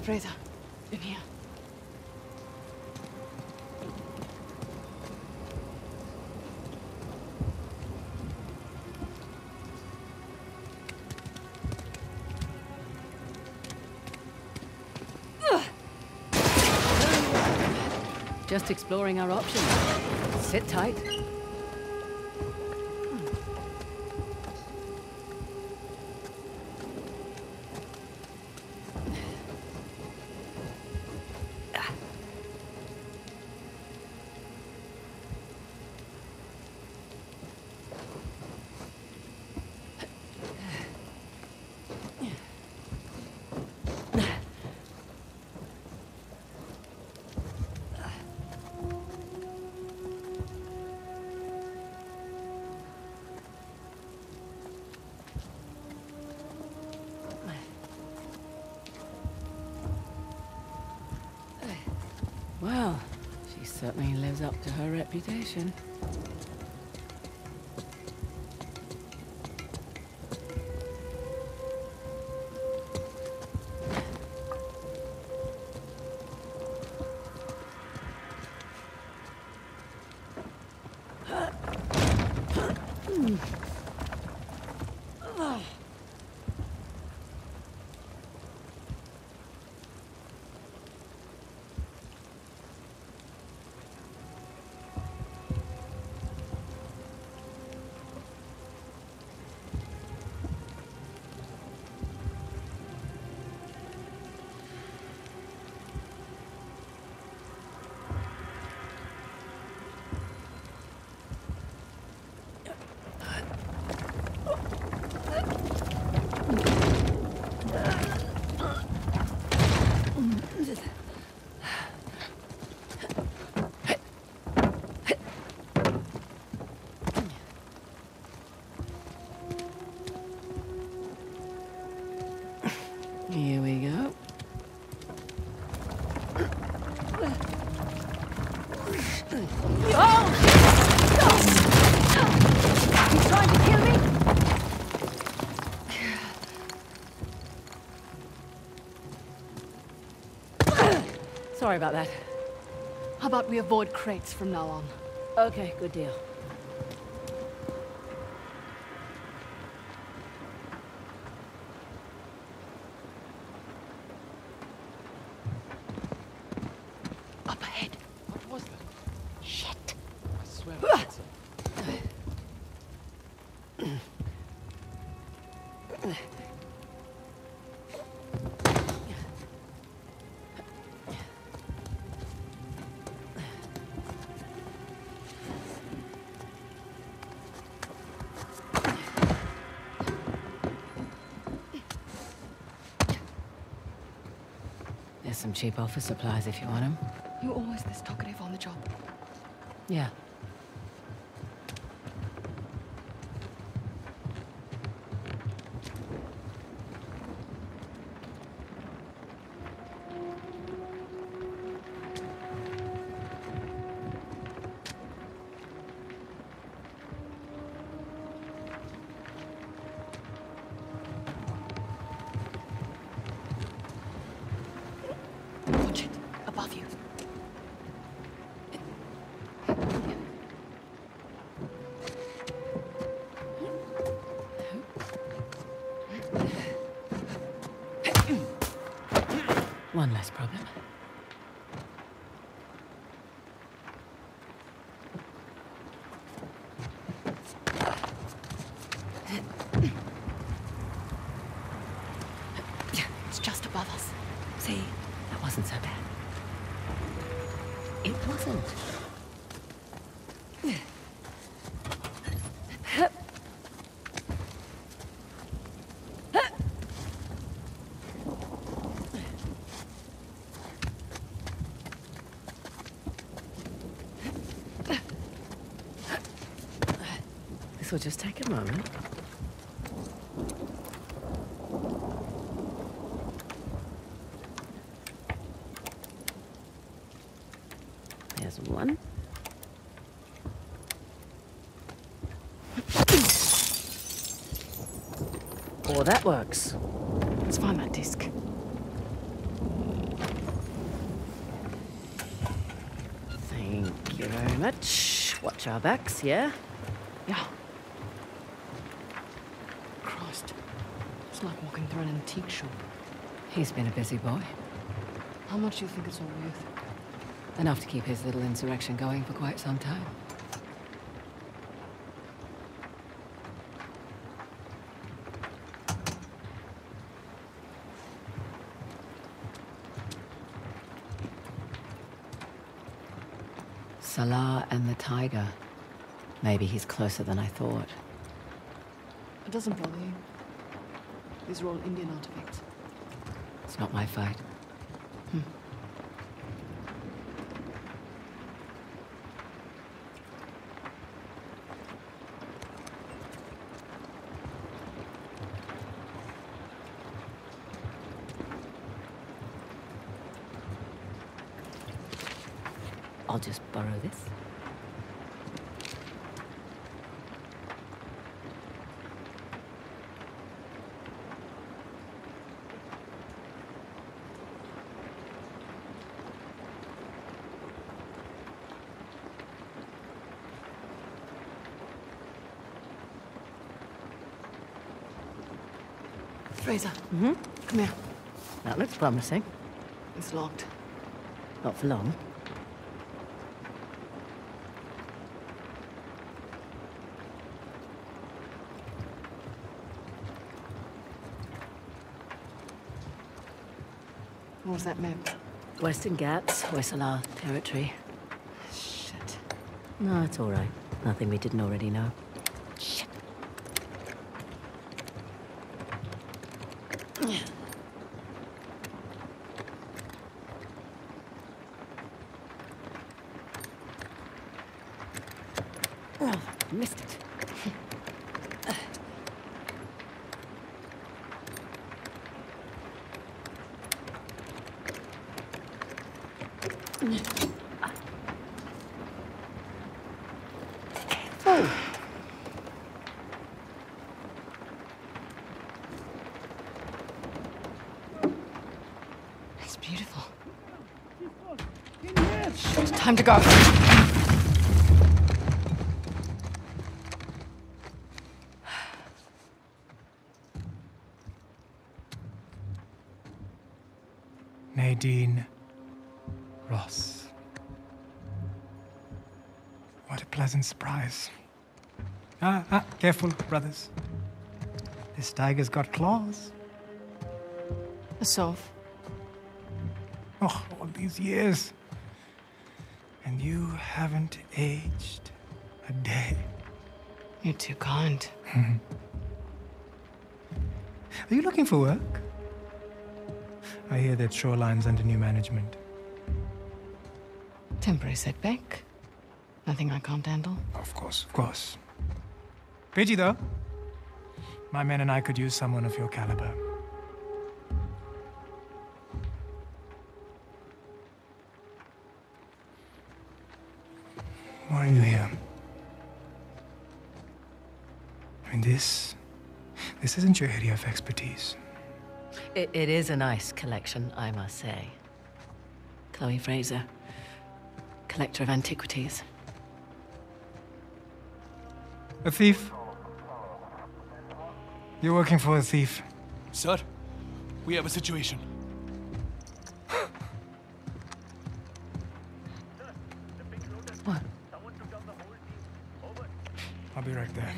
Fraser, in here. Just exploring our options. Sit tight. Well, she certainly lives up to her reputation. Here we go. He's trying to kill me? Sorry about that. How about we avoid crates from now on? Okay, good deal. Up ahead. What was that? Shit. I swear I heard something. There's some cheap office supplies if you want them. You're always this talkative on the job. Yeah. Watch it. Above you. One less problem. It's just above us. See, that wasn't so bad. It wasn't. This will just take a moment. There's one. Oh, that works. Let's find that disc. very much. Watch our backs, yeah? Yeah. Christ. It's like walking through an antique shop. He's been a busy boy. How much do you think it's all worth? Enough to keep his little insurrection going for quite some time. Salah and the tiger. Maybe he's closer than I thought. It doesn't bother you. These are all Indian artifacts. It's not my fight. I'll just borrow this. Fraser. Mm-hmm. Come here. That looks promising. It's locked. Not for long. What was that map? Western Ghats, Hoysala territory. Shit. No, it's all right. Nothing we didn't already know. Shit. Oh, missed it. Oh. It's beautiful. Shit, time to go. Nadine Ross. What a pleasant surprise. Careful, brothers. This tiger's got claws. Asov. Oh, all these years. And you haven't aged a day. You're too kind. Are you looking for work? I hear that Shoreline's under new management. Temporary setback. Nothing I can't handle. Of course, of course. Pidgey, though. My men and I could use someone of your caliber. Why are you here? I mean, this isn't your area of expertise. It is a nice collection, I must say. Chloe Fraser, collector of antiquities. A thief? You're working for a thief. Sir, we have a situation. What? I'll be right there.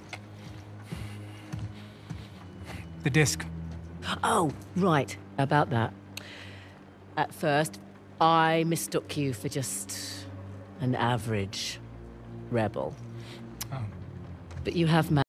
The disc. Oh, right, about that. At first, I mistook you for just an average rebel. Oh. But you have